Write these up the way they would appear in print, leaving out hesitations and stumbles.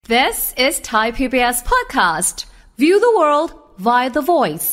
This is Thai PBS podcast. View the world via the voice.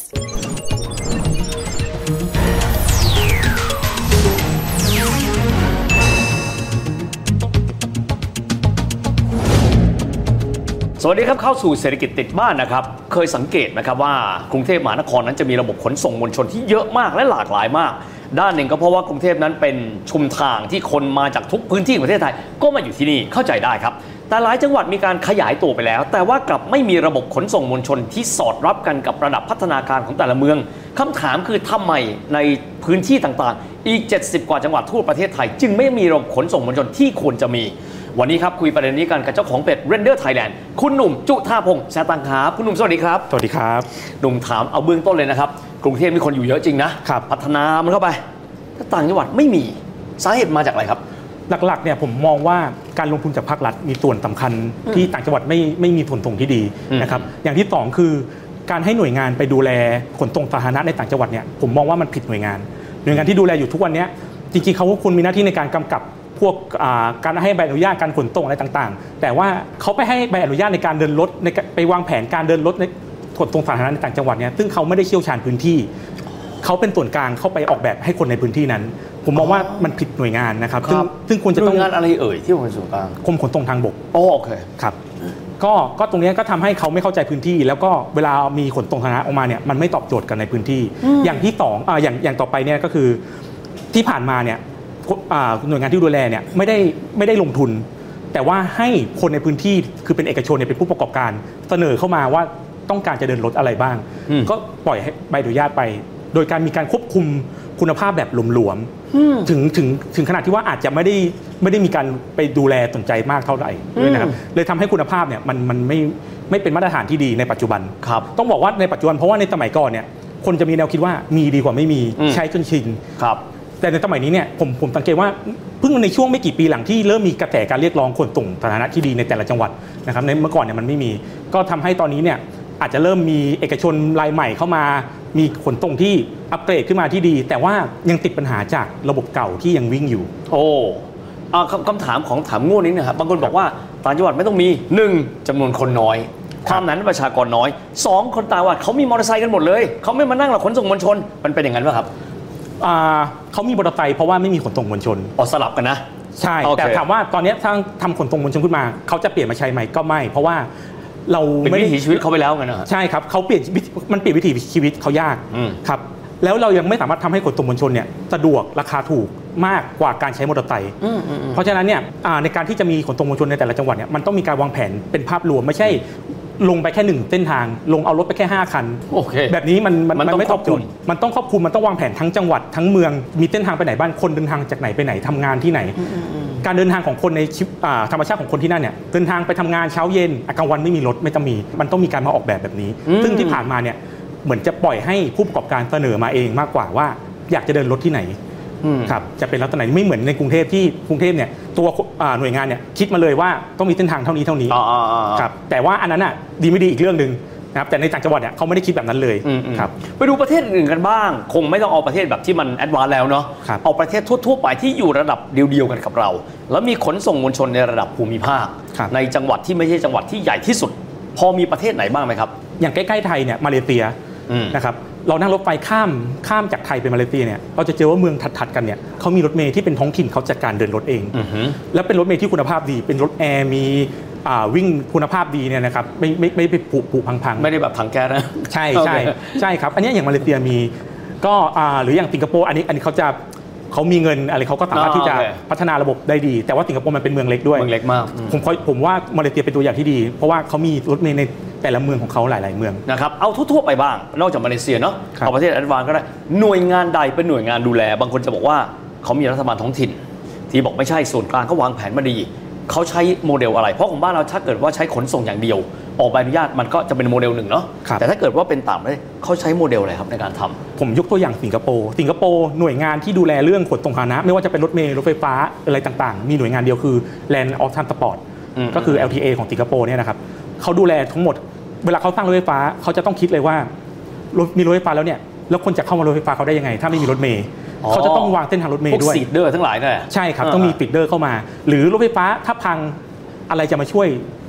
สวัสดีครับเข้าสู่เศรษฐกิจติดบ้านนะครับเคยสังเกตนะครับว่ากรุงเทพมหานครนั้นจะมีระบบขนส่งมวลชนที่เยอะมากและหลากหลายมากด้านหนึ่งก็เพราะว่ากรุงเทพนั้นเป็นชุมทางที่คนมาจากทุกพื้นที่ของประเทศไทยก็มาอยู่ที่นี่เข้าใจได้ครับแต่หลายจังหวัดมีการขยายตัวไปแล้วแต่ว่ากลับไม่มีระบบขนส่งมวลชนที่สอดรับกันกับระดับพัฒนาการของแต่ละเมืองคำถามคือทำไมในพื้นที่ต่างๆอีก70กว่าจังหวัดทั่วประเทศไทยจึงไม่มีระบบขนส่งมวลชนที่ควรจะมีวันนี้ครับคุยประเด็นนี้กันกับเจ้าของเพจ Render Thailand คุณหนุ่มจุฑาพงษ์แสตังครับคุณหนุ่มสวัสดีครับสวัสดีครับหนุ่มถามเอาเบื้องต้นเลยนะครับกรุงเทพมีคนอยู่เยอะจริงนะครับพัฒนามันเข้าไปถ้าต่างจังหวัดไม่มีสาเหตุมาจากอะไรครับหลักๆเนี่ยผมมองว่าการลงทุนจากภาครัฐมีส่วนสำคัญที่ต่างจังหวัดไม่มีขนส่งที่ดีนะครับอย่างที่2คือการให้หน่วยงานไปดูแลขนส่งสาธารณะในต่างจังหวัดเนี่ยผมมองว่ามันผิดหน่วยงานที่ดูแลอยู่ทุกวันนี้จริงๆเขาควรมีหน้าที่ในการกำกับพวกการให้ใบอนุญาตการขนส่งอะไรต่างๆแต่ว่าเขาไปให้ใบอนุญาตในการเดินรถไปวางแผนการเดินรถในขนส่งสาธารณะในต่างจังหวัดเนี่ยซึ่งเขาไม่ได้เชี่ยวชาญพื้นที่เขาเป็นส่วนกลางเข้าไปออกแบบให้คนในพื้นที่นั้นผมมองว่ามันผิดหน่วยงานนะครับซึ่งควรจะต้องหน่วยงานอะไรที่เป็นส่วนกลางกรมขนส่งทางบกโอเคครับก็ตรงนี้ก็ทำให้เขาไม่เข้าใจพื้นที่แล้วก็เวลามีขนส่งสาธารณะออกมาเนี่ยมันไม่ตอบโจทย์กันในพื้นที่อย่างที่2อย่างต่อไปเนี่ยก็คือที่ผ่านมาเนี่ยหน่วยงานที่ดูแลเนี่ยไม่ได้ลงทุนแต่ว่าให้คนในพื้นที่คือเป็นเอกชนเนี่ยเป็นผู้ประกอบการเสนอเข้ามาว่าต้องการจะเดินรถอะไรบ้างก็ปล่อยให้ใบอนุญาตไปโดยการมีการควบคุมคุณภาพแบบหลวมๆถึงขนาดที่ว่าอาจจะไม่ได้มีการไปดูแลสนใจมากเท่าไหร่ด้วยนะครับเลยทำให้คุณภาพเนี่ยมันไม่เป็นมาตรฐานที่ดีในปัจจุบันต้องบอกว่าในปัจจุบันเพราะว่าในสมัยก่อนเนี่ยคนจะมีแนวคิดว่ามีดีกว่าไม่มีใช้จนชินแต่ในสมัยนี้เนี่ยผมสังเกตว่าเพิ่งในช่วงไม่กี่ปีหลังที่เริ่มมีกระแสการเรียกร้องขนส่งสาธารณะที่ดีในแต่ละจังหวัดนะครับในเมื่อก่อนเนี่ยมันไม่มีก็ทำให้ตอนนี้เนี่ยอาจจะเริ่มมีเอกชนรายใหม่เข้ามามีขนส่งที่อัปเกรดขึ้นมาที่ดีแต่ว่ายังติดปัญหาจากระบบเก่าที่ยังวิ่งอยู่คำถามของถามง่วงนี้นะครับบางคนบอกว่าต่างจังหวัดไม่ต้องมี1จำนวนคนน้อยความนั้นประชากรน้อย2คนต่างจังหวัดเขามีมอเตอร์ไซค์กันหมดเลยเขาไม่มานั่งหรอกขนส่งมวลชนมันเป็นอย่างนั้นป่ะครับเขามีมอเตอร์ไซค์เพราะว่าไม่มีขนส่งมวลชนสลับกันนะใช่แต่ถามว่าตอนนี้ถ้าทำขนส่งมวลชนขึ้นมาเขาจะเปลี่ยนมาใช้ไหมก็ไม่เพราะว่าเราไม่ได้วิถีชีวิตเขาไปแล้วกันนะใช่ครับเขาเปลี่ยนวิถีชีวิตเขายากครับแล้วเรายังไม่สามารถทำให้ขนส่งมวลชนเนี่ยสะดวกราคาถูกมากกว่าการใช้มอเตอร์ไซค์เพราะฉะนั้นเนี่ยในการที่จะมีขนส่งมวลชนในแต่ละจังหวัดเนี่ยมันต้องมีการวางแผนเป็นภาพรวมไม่ใช่ลงไปแค่1เส้นทางลงเอารถไปแค่5คันแบบนี้มันไม่ตอบโจทย์มันต้องครอบคลุมมันต้องวางแผนทั้งจังหวัดทั้งเมืองมีเส้นทางไปไหนบ้างคนเดินทางจากไหนไปไหนทำงานที่ไหนการเดินทางของคนในธรรมชาติของคนที่นั่นเนี่ยเดินทางไปทำงานเช้าเย็นกลางวันไม่มีรถไม่ต้องมีมันต้องมีการมาออกแบบนี้ซึ่งที่ผ่านมาเนี่ยเหมือนจะปล่อยให้ผู้ประกอบการเสนอมาเองมากกว่าว่าอยากจะเดินรถที่ไหนครับจะเป็นลักษณะไม่เหมือนในกรุงเทพที่กรุงเทพเนี่ยตัวหน่วยงานเนี่ยคิดมาเลยว่าต้องมีเส้นทางเท่านี้ครับแต่ว่าอันนั้นอ่ะดีไม่ดีอีกเรื่องนึงนะครับแต่ในต่างจังหวัดเนี่ยเขาไม่ได้คิดแบบนั้นเลยครับไปดูประเทศอื่นกันบ้างคงไม่ต้องเอาประเทศแบบที่มันแอดวานซ์แล้วเนาะเอาประเทศทั่วๆไปที่อยู่ระดับเดียวกันกับเราแล้วมีขนส่งมวลชนในระดับภูมิภาคในจังหวัดที่ไม่ใช่จังหวัดที่ใหญ่ที่สุดพอมีประเทศไหนบ้างไหมครับอย่างใกล้ๆไทยเนี่ยมาเลเซียนะครับเรานั่งรถไฟข้ามจากไทยไปมาเลเซียเนี่ยเราจะเจอว่าเมืองถัดๆกันเนี่ยเขามีรถเมล์ที่เป็นท้องถิ่นเขาจัดการเดินรถเองแล้วเป็นรถเมล์ที่คุณภาพดีเป็นรถแอร์มีวิ่งคุณภาพดีเนี่ยนะครับไม่ไปผุพังไม่ได้แบบถังแก๊สนะใช่ครับอันนี้อย่างมาเลเซียมีก็หรืออย่างสิงคโปร์อันนี้เขามีเงินอะไรเขาก็สามารถที่จะพัฒนาระบบได้ดีแต่ว่าสิงคโปร์มันเป็นเมืองเล็กด้วยเมืองเล็กมากผมว่ามาเลเซียเป็นตัวอย่างที่ดีเพราะว่าเขามีรถเมล์ในแต่ละเมืองของเขาหลายๆเมืองนะครับเอาทั่วๆไปบ้างนอกจากมาเลเซียเนาะเอาประเทศแอดวานซ์ก็ได้หน่วยงานใดเป็นหน่วยงานดูแลบางคนจะบอกว่าเขามีรัฐบาลท้องถิ่นที่บอกไม่ใช่ส่วนกลางเขาวางแผนมาดีเขาใช้โมเดลอะไรเพราะของบ้านเราถ้าเกิดว่าใช้ขนส่งอย่างเดียวออกใบอนุญาตมันก็จะเป็นโมเดลหนึ่งเนาะแต่ถ้าเกิดว่าเป็นต่างประเทศเขาใช้โมเดลอะไรครับในการทำผมยกตัวอย่างสิงคโปร์หน่วยงานที่ดูแลเรื่องขนส่งสาธารณะไม่ว่าจะเป็นรถเมล์รถไฟฟ้าอะไรต่างๆมีหน่วยงานเดียวคือ Land of Transport ก็คือ LTA ของสิงคโปร์เนี่ยนะครับเขาดูแลทั้งหมดเวลาเขาสร้างรถไฟฟ้าเขาจะต้องคิดเลยว่ามีรถไฟฟ้าแล้วเนี่ยแล้วคนจะเข้ามารถไฟฟ้าเขาได้ยังไงถ้าไม่มีรถเมล์เขาจะต้องวางเส้นทางรถเมล์ด้วยพวกฟีดเดอร์ทั้งหลายเนี่ยใช่ครับต้องมีฟีดเดอร์เข้ามาหรือรถไฟฟ้าถ้าพังอะไรจะมาช่วย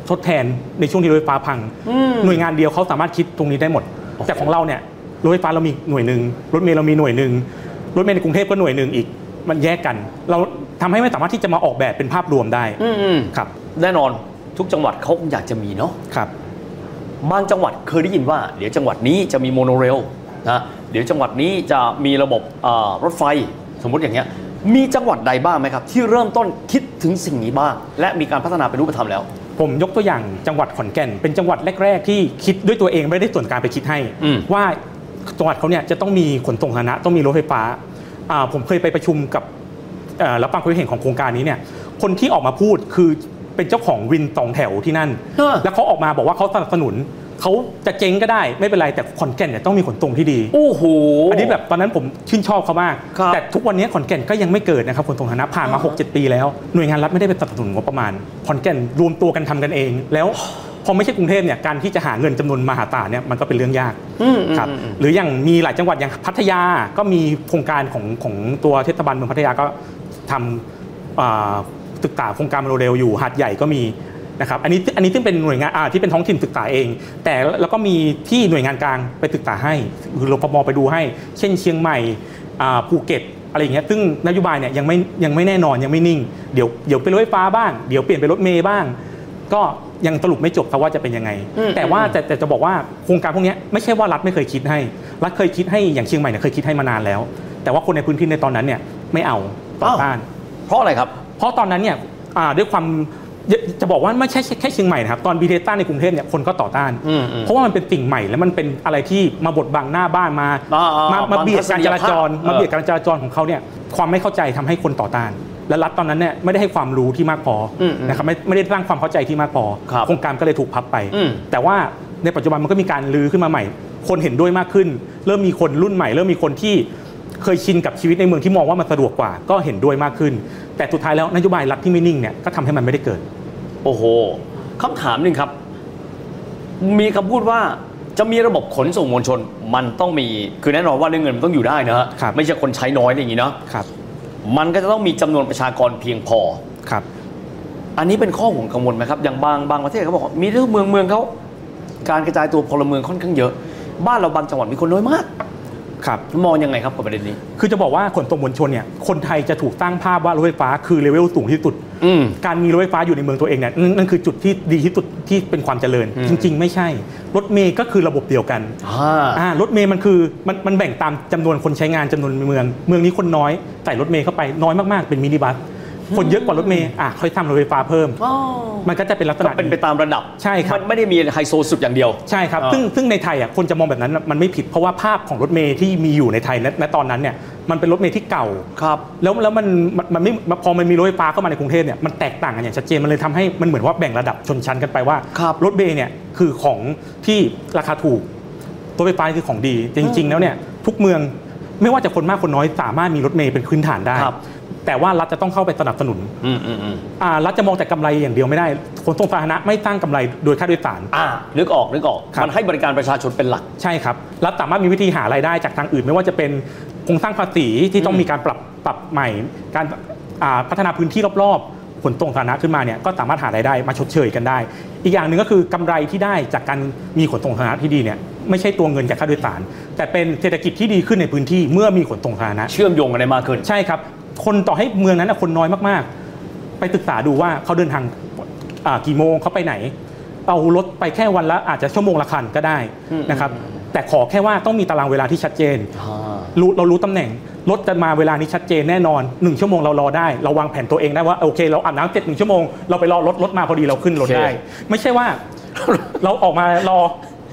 ทดแทนในช่วงที่รถไฟฟ้าพังหน่วยงานเดียวเขาสามารถคิดตรงนี้ได้หมดแต่ของเราเนี่ยรถไฟฟ้าเรามีหน่วยหนึ่งรถเมล์เรามีหน่วยหนึ่งรถเมล์ในกรุงเทพก็หน่วยหนึ่งอีกมันแยกกันเราทำให้ไม่สามารถที่จะมาออกแบบเป็นภาพรวมได้ครับแน่นอนทุกจังหวัดเขาคงอยากจะมีเนาะครับบางจังหวัดเคยได้ยินว่าเดี๋ยวจังหวัดนี้จะมีโมโนเรลนะเดี๋ยวจังหวัดนี้จะมีระบบรถไฟสมมติอย่างเงี้ยมีจังหวัดใดบ้างไหมครับที่เริ่มต้นคิดถึงสิ่งนี้บ้างและมีการพัฒนาเป็นรูปธรรมแล้วผมยกตัวอย่างจังหวัดขอนแก่นเป็นจังหวัดแรกๆที่คิดด้วยตัวเองไม่ได้ส่วนกลางไปคิดให้ว่าจังหวัดเขาเนี่ยจะต้องมีขนส่งสาธารณะต้องมีรถไฟฟ้าผมเคยไปประชุมกับรับฟังความคิดเห็นของโครงการนี้เนี่ยคนที่ออกมาพูดคือเป็นเจ้าของวิน2 แถวที่นั่นแล้วเขาออกมาบอกว่าเขาสนับสนุนเขาจะเจ๊งก็ได้ไม่เป็นไรแต่ขอนแก่นเนี่ยต้องมีขนส่งที่ดีโอ้โหอันนี้แบบตอนนั้นผมชื่นชอบเขามากแต่ทุกวันนี้ขอนแก่นก็ยังไม่เกิดนะครับขนส่งสาธารณะผ่านมา 6-7 ปีแล้วหน่วยงานรัฐไม่ได้ไปสนับสนุนงบประมาณขอนแก่นรวมตัวกันทำกันเองแล้วพอไม่ใช่กรุงเทพเนี่ยการที่จะหาเงินจำนวนมหาศาลเนี่ยมันก็เป็นเรื่องยากครับหรืออย่างมีหลายจังหวัดอย่างพัทยาก็มีโครงการของตัวเทศบาลเมืองพัทยาก็ทำศึกษาโครงการโมเดลอยู่หาดใหญ่ก็มีนะครับอันนี้ซึ่งเป็นหน่วยงานที่เป็นท้องถิ่นศึกษาเองแต่แล้วก็มีที่หน่วยงานกลางไปศึกษาให้คือรฟม.ไปดูให้เช่นเชียงใหม่ภูเก็ตอะไรอย่างเงี้ยซึ่งนโยบายเนี่ยยังไม่แน่นอนยังไม่นิ่งเดี๋ยวเป็นรถไฟฟ้าบ้างเดี๋ยวเปลี่ยนเป็นรถเมล์บ้างก็ยังสรุปไม่จบว่าจะเป็นยังไงแต่ว่าแต่จะบอกว่าโครงการพวกนี้ไม่ใช่ว่ารัฐไม่เคยคิดให้รัฐเคยคิดให้อย่างเชียงใหม่เนี่ยเคยคิดให้มานานแล้วแต่ว่าคนในพื้นที่ในตอนนั้นเนี่ยไม่เอาต่อต้านเพราะอะไรครับเพราะตอนนั้นเนี่ยด้วยความจะบอกว่าไม่ใช่แค่เชียงใหม่นะครับตอนบีเดต้าในกรุงเทพเนี่ยคนก็ต่อต้านเพราะว่ามันเป็นสิ่งใหม่และมันเป็นอะไรที่มาบดบังหน้าบ้านมาเบียดการจราจรของเขาเนี่ยความไม่เข้าใจทำให้คนต่อต้านและรัฐตอนนั้นเนี่ยไม่ได้ให้ความรู้ที่มากพอนะครับไม่ได้สร้างความเข้าใจที่มากพอโครงการก็เลยถูกพับไปแต่ว่าในปัจจุบันมันก็มีการรื้อขึ้นมาใหม่คนเห็นด้วยมากขึ้นเริ่มมีคนรุ่นใหม่เริ่มมีคนที่เคยชินกับชีวิตในเมืองที่มองว่ามันสะดวกกว่าก็เห็นด้วยมากขึ้นแต่สุดท้ายแล้วนโยบายรัฐที่ไม่นิ่งเนี่ยก็ทำให้มันไม่ได้เกิดโอ้โหคำถามหนึ่งครับมีคำพูดว่าจะมีระบบขนส่งมวลชนมันต้องมีคือแน่นอนว่าเรื่องเงินมันต้องอยู่ได้นะฮะไม่ใช่คนใช้น้อยอย่างนี้เนาะมันก็จะต้องมีจำนวนประชากรเพียงพอครับอันนี้เป็นข้อห่วงกังวลไหมครับอย่างบางประเทศเขาบอกมีเรื่องเมืองเขาการกระจายตัวพลเมืองค่อนข้างเยอะบ้านเราบางจังหวัดมีคนน้อยมากครับมองยังไงครับกับประเด็นนี้คือจะบอกว่าขนส่งมวลชนเนี่ยคนไทยจะถูกตั้งภาพว่ารถไฟฟ้าคือเลเวลสูงที่สุดการมีรถไฟฟ้าอยู่ในเมืองตัวเองเนี่ยนั่นคือจุดที่ดีที่สุดที่เป็นความเจริญจริงๆไม่ใช่รถเมล์ก็คือระบบเดียวกันรถเมล์มันคือมันแบ่งตามจำนวนคนใช้งานจำนวนเมืองนี้คนน้อยใส่รถเมล์เข้าไปน้อยมากๆเป็นมินิบัสคนเยอะกว่ารถเมล์ค่อยทำรถไฟฟ้าเพิ่มมันก็จะเป็นลักษณะเป็นไปตามระดับใช่ครับไม่ได้มีไฮโซสุดอย่างเดียวใช่ครับซึ่งในไทยคนจะมองแบบนั้นมันไม่ผิดเพราะว่าภาพของรถเมล์ที่มีอยู่ในไทยณตอนนั้นเนี่ยมันเป็นรถเมล์ที่เก่าครับแล้วมันไม่พอมันมีรถไฟฟ้าเข้ามาในกรุงเทพเนี่ยมันแตกต่างกันอย่างชัดเจนมันเลยทำให้มันเหมือนว่าแบ่งระดับชนชั้นกันไปว่ารถเมล์เนี่ยคือของที่ราคาถูกรถไฟฟ้าคือของดีจริงๆแล้วเนี่ยทุกเมืองไม่ว่าจะคนมากคนน้อยสามารถมีรถเมล์เป็นพื้นฐานได้แต่ว่ารัฐจะต้องเข้าไปสนับสนุนรัฐจะมองแต่กำไรอย่างเดียวไม่ได้ขนส่งสาธารณะไม่สร้างกำไรโดยค่าโดยสารนึกออกมันให้บริการประชาชนเป็นหลักใช่ครับรัฐสามารถมีวิธีหารายได้จากทางอื่นไม่ว่าจะเป็นโครงสร้างภาษีที่ต้องมีการปรับใหม่การพัฒนาพื้นที่รอบๆขนส่งสาธารณะขึ้นมาเนี่ยก็สามารถหารายได้มาชดเชยกันได้อีกอย่างหนึ่งก็คือกำไรที่ได้จากการมีขนส่งสาธารณะที่ดีเนี่ยไม่ใช่ตัวเงินจากค่าโดยสารแต่เป็นเศรษฐกิจที่ดีขึ้นในพื้นที่เมื่อมีขนส่งสาธารณะเชื่อมโยงกันได้มากขึ้นใช่ครับคนต่อให้เมืองนั้นคนน้อยมากๆไปศึกษาดูว่าเขาเดินทางกี่โมงเขาไปไหนเอารถไปแค่วันละอาจจะชั่วโมงละคันก็ได้นะครับแต่ขอแค่ว่าต้องมีตารางเวลาที่ชัดเจนเรารู้ตำแหน่งรถจะมาเวลานี้ชัดเจนแน่นอน1ชั่วโมงเรารอได้เราวางแผนตัวเองได้ว่าโอเคเราอาบน้ำเสร็จ1ชั่วโมงเราไปรอรถมาพอดีเราขึ้นรถได้ไม่ใช่ว่าเราออกมารอ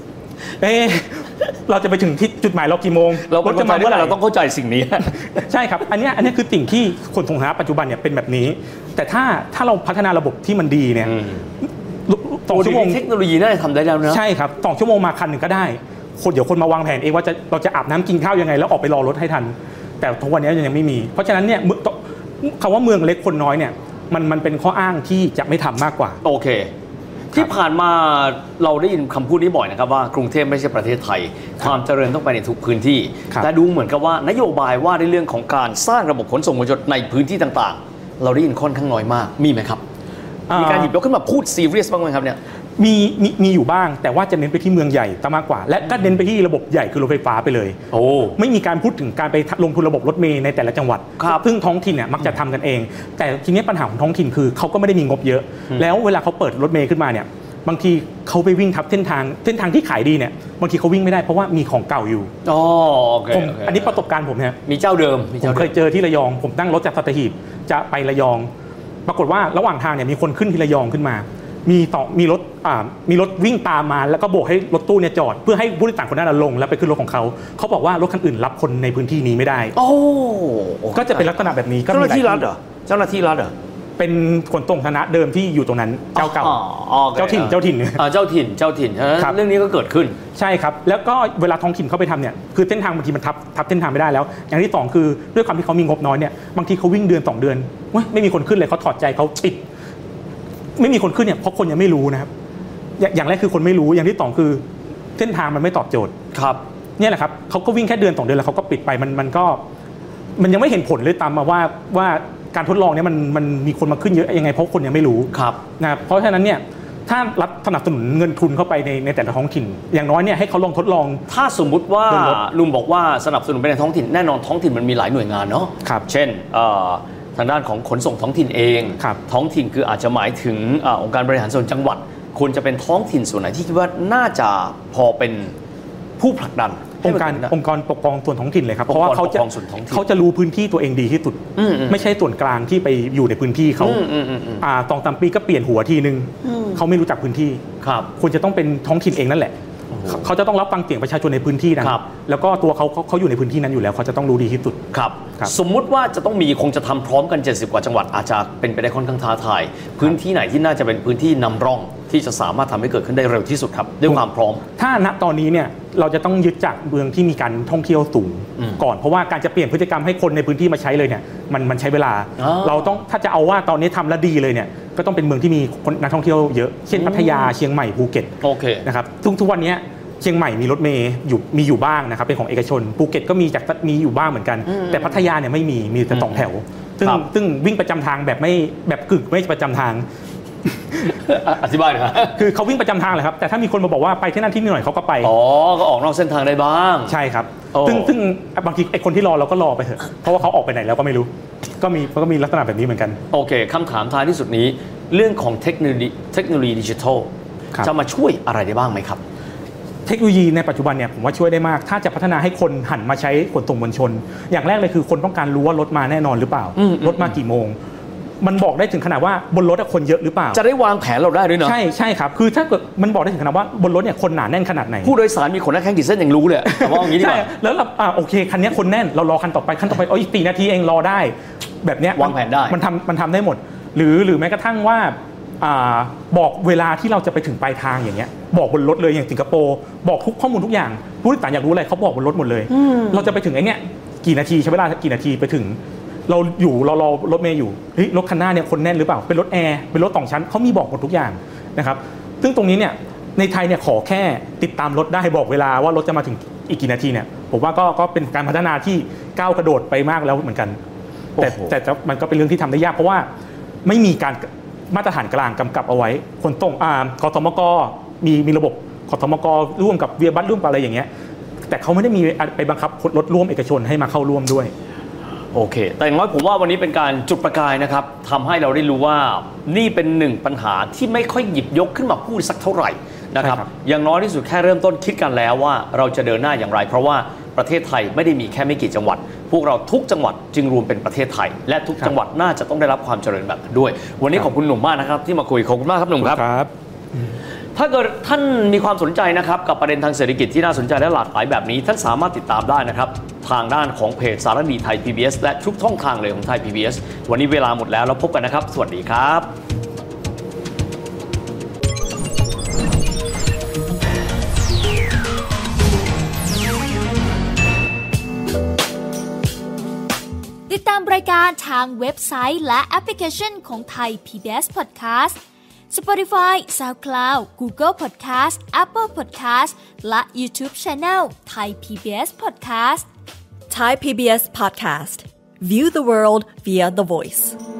เราจะไปถึงที่จุดหมายเรากี่โมงเราจะมาเมื่อไหร่เราต้องเข้าใจสิ่งนี้ใช่ครับอันนี้คือสิ่งที่ขนส่งสาธารณะปัจจุบันเนี่ยเป็นแบบนี้แต่ถ้าเราพัฒนาระบบที่มันดีเนี่ย2 ชั่วโมงเทคโนโลยีน่าจะทำได้แล้วนะใช่ครับ2 ชั่วโมงมาคันหนึ่งก็ได้เดี๋ยวคนมาวางแผนเองว่าเราจะอาบน้ำกินข้าวยังไงแล้วออกไปรอรถให้ทันแต่ทุกวันนี้ยังไม่มีเพราะฉะนั้นเนี่ยคำว่าเมืองเล็กคนน้อยเนี่ยมันเป็นข้ออ้างที่จะไม่ทำมากกว่าโอเคที่ผ่านมาเราได้ยินคำพูดนี้บ่อยนะครับว่ากรุงเทพไม่ใช่ประเทศไทยความเจริญต้องไปในทุกพื้นที่แต่ดูเหมือนกับว่านโยบายว่าในเรื่องของการสร้างระบบขนส่งมวลชนในพื้นที่ต่างๆเราได้ยินค่อนข้างน้อยมากมีไหมครับมีการหยิบยกขึ้นมาพูดซีเรียสบ้างไหมครับเนี่ยมีอยู่บ้างแต่ว่าจะเน้นไปที่เมืองใหญ่ซะมากกว่าและก็เน้นไปที่ระบบใหญ่คือรถไฟฟ้าไปเลยไม่มีการพูดถึงการไปลงทุนระบบรถเมล์ในแต่ละจังหวัดซึ่งท้องถิ่นเนี่ยมักจะทำกันเองแต่ทีนี้ปัญหาของท้องถิ่นคือเขาก็ไม่ได้มีงบเยอะแล้วเวลาเขาเปิดรถเมล์ขึ้นมาเนี่ยบางทีเขาไปวิ่งทับเส้นทางที่ขายดีเนี่ยบางทีเขาวิ่งไม่ได้เพราะว่ามีของเก่าอยู่อันนี้ประสบการณ์ผมเนี่ยมีเจ้าเดิมผมเคยเจอที่ระยองผมนั่งรถจากสัตหีบจะไประยองปรากฏว่าระหว่างทางเนี่ยมีคนขึ้นที่ระยองขึ้นมามีรถวิ่งตามมาแล้วก็โบกให้รถตู้เนี่ยจอดเพื่อให้ผู้โดยสารคนนั้นลงแล้วไปขึ้นรถของเขาบอกว่ารถคันอื่นรับคนในพื้นที่นี้ไม่ได้ก็จะเป็นลักษณะแบบนี้เจ้าหน้าที่รัฐเหรอเป็นขนส่งสาธารณะเดิมที่อยู่ตรงนั้นเจ้าเก่าเจ้าถิ่นเรื่องนี้ก็เกิดขึ้นใช่ครับแล้วก็เวลาท้องถิ่นเขาไปทำเนี่ยคือเส้นทางบางทีมันทับเส้นทางไม่ได้แล้วอย่างที่2คือด้วยความที่เขามีงบน้อยเนี่ยบางทีเขาวิ่งเดือน2เดือนไม่มีคนขึ้นเลยเขาถอดใจเขาปิดไม่มีคนขึ้นเนี่ยเพราะคนยังไม่รู้นะครับอย่างแรกคือคนไม่รู้อย่างที่2คือเส้นทางมันไม่ตอบโจทย์ครับเนี่ยแหละครับเขาก็วิ่งแค่เดือน2เดือนแล้วเขาก็ปิดไปมันยังไม่เห็นผลเลยตามมาว่าการทดลองเนี่ยมันมีคนมาขึ้นเยอะยังไงเพราะคนยังไม่รู้นะเพราะฉะนั้นเนี่ยถ้ารัฐสนับสนุนเงินทุนเข้าไปในแต่ละท้องถิ่นอย่างน้อยเนี่ยให้เขาลองทดลองถ้าสมมุติว่าลุงบอกว่าสนับสนุนไปในท้องถิ่นแน่นอนท้องถิ่นมันมีหลายหน่วยงานเนาะเช่นทางด้านของขนส่งท้องถิ่นเองท้องถิ่นคืออาจจะหมายถึงองค์การบริหารส่วนจังหวัดควรจะเป็นท้องถิ่นส่วนไหนที่คิดว่าน่าจะพอเป็นผู้ผลักดันองค์การปกครองส่วนท้องถิ่นเลยครับเพราะว่าเขาจะรู้พื้นที่ตัวเองดีที่สุดไม่ใช่ส่วนกลางที่ไปอยู่ในพื้นที่เขา2-3 ปีก็เปลี่ยนหัวทีนึงเขาไม่รู้จักพื้นที่ควรจะต้องเป็นท้องถิ่นเองนั่นแหละเขาจะต้องรับฟังเสียงประชาชนในพื้นที่นั้นแล้วก็ตัวเขาอยู่ในพื้นที่นั้นอยู่แล้วเขาจะต้องรู้ดีที่สุดครับสมมุติว่าจะต้องมีคงจะทำพร้อมกัน70กว่าจังหวัดอาจจะเป็นไปได้ค่อนข้างท้าทายพื้นที่ไหนที่น่าจะเป็นพื้นที่นำร่องที่จะสามารถทำให้เกิดขึ้นได้เร็วที่สุดครับด้วยความพร้อมถ้าณตอนนี้เนี่ยเราจะต้องยึดจากเมืองที่มีการท่องเที่ยวสูงก่อนเพราะว่าการจะเปลี่ยนพฤติกรรมให้คนในพื้นที่มาใช้เลยเนี่ยมันใช้เวลาเราต้องถ้าจะเอาว่าตอนนี้ทำแล้วดีเลยเนี่ยก็ต้องเป็นเมืองที่มีนักท่องเที่ยวเยอะเช่นพัทยาเชียงใหม่ภูเก็ตนะครับทุกวันนี้เชียงใหม่มีรถเมย์อยู่บ้างนะครับเป็นของเอกชนภูเก็ตก็มีอยู่บ้างเหมือนกันแต่พัทยาเนี่ยไม่มีแต่2แถวซึ่งวิ่งประจำทางแบบกึ่งไม่ประจำทางอธิบายหน่อยคือเขาวิ่งประจำทางเลยครับแต่ถ้ามีคนมาบอกว่าไปที่นั่นที่นี่หน่อยเขาก็ไปก็ออกนอกเส้นทางได้บ้างใช่ครับซึ่งบางทีไอ้คนที่รอเราก็รอไปเถอะเพราะว่าเขาออกไปไหนแล้วก็ไม่รู้ก็มีลักษณะแบบนี้เหมือนกันโอเคคำถามท้ายที่สุดนี้เรื่องของเทคโนโลยีดิจิทัลจะมาช่วยอะไรได้บ้างไหมครับเทคโนโลยีในปัจจุบันเนี่ยผมว่าช่วยได้มากถ้าจะพัฒนาให้คนหันมาใช้ขนส่งมวลชนอย่างแรกเลยคือคนต้องการรู้ว่ารถมาแน่นอนหรือเปล่ารถมากี่โมงมันบอกได้ถึงขนาดว่าบนรถคนเยอะหรือเปล่าจะได้วางแผนเราได้ด้วยเนาะใช่ครับคือถ้าเกิดมันบอกได้ถึงขนาดว่าบนรถเนี่ยคนหนาแน่นขนาดไหนผู้โดยสารมีคนหน้าแข้งกี่เส้นยังรู้เลยว่าอย่างนี้ดีกว่าแล้วโอเคคันนี้คนแน่นเรารอคันต่อไปอีก4 นาทีเองรอได้แบบเนี้ยวางแผนได้มันทำได้หมดหรือแม้กระทั่งว่าบอกเวลาที่เราจะไปถึงปลายทางอย่างเงี้ยบอกบนรถเลยอย่างสิงคโปร์บอกทุกข้อมูลทุกอย่างผู้โดยสารอยากรู้อะไรเขาบอกบนรถหมดเลยเราจะไปถึงไอ้เนี้ยกี่นาทีใช้เวลากี่นาทีไปถึงเรารอรถเมย์อยู่เฮ้ยรถคันหน้าเนี่ยคนแน่นหรือเปล่าเป็นรถแอร์เป็นรถ2 ชั้นเขามีบอกหมดทุกอย่างนะครับซึ่งตรงนี้เนี่ยในไทยเนี่ยขอแค่ติดตามรถได้บอกเวลาว่ารถจะมาถึงอีกกี่นาทีเนี่ยผมว่าก็เป็นการพัฒนาที่ก้าวกระโดดไปมากแล้วเหมือนกันแต่มันก็เป็นเรื่องที่ทำได้ยากเพราะว่าไม่มีการมาตรฐานกลางกำกับเอาไว้คนส่งคสมกมีระบบคสมกร่วมกับเวียบัสร่วมกับอะไรอย่างเงี้ยแต่เขาไม่ได้มีไปบังคับรถร่วมเอกชนให้มาเข้าร่วมด้วยโอเคแต่อย่างน้อยผมว่าวันนี้เป็นการจุดประกายนะครับทำให้เราได้รู้ว่านี่เป็นหนึ่งปัญหาที่ไม่ค่อยหยิบยกขึ้นมาพูดสักเท่าไหร่นะครับอย่างน้อยที่สุดแค่เริ่มต้นคิดกันแล้วว่าเราจะเดินหน้าอย่างไรเพราะว่าประเทศไทยไม่ได้มีแค่ไม่กี่จังหวัดพวกเราทุกจังหวัดจึงรวมเป็นประเทศไทยและทุกจังหวัดน่าจะต้องได้รับความเจริญแบบนั้นด้วยวันนี้ขอบคุณหนุ่มมากนะครับที่มาคุยขอบคุณมากครับหนุ่มครับถ้าเกิดท่านมีความสนใจนะครับกับประเด็นทางเศรษฐกิจที่น่าสนใจและหลากหลายแบบนี้ท่านสามารถติดตามได้นะครับทางด้านของเพจสารดีไทย PBS และทุกช่องทางเลยของไทย PBS วันนี้เวลาหมดแล้วพบกันนะครับสวัสดีครับติดตามรายการทางเว็บไซต์และแอปพลิเคชันของไทย PBS Podcast Spotify, SoundCloud, Google Podcast, Apple Podcast และ YouTube Channel Thai PBS Podcast Thai PBS Podcast View the world via the voice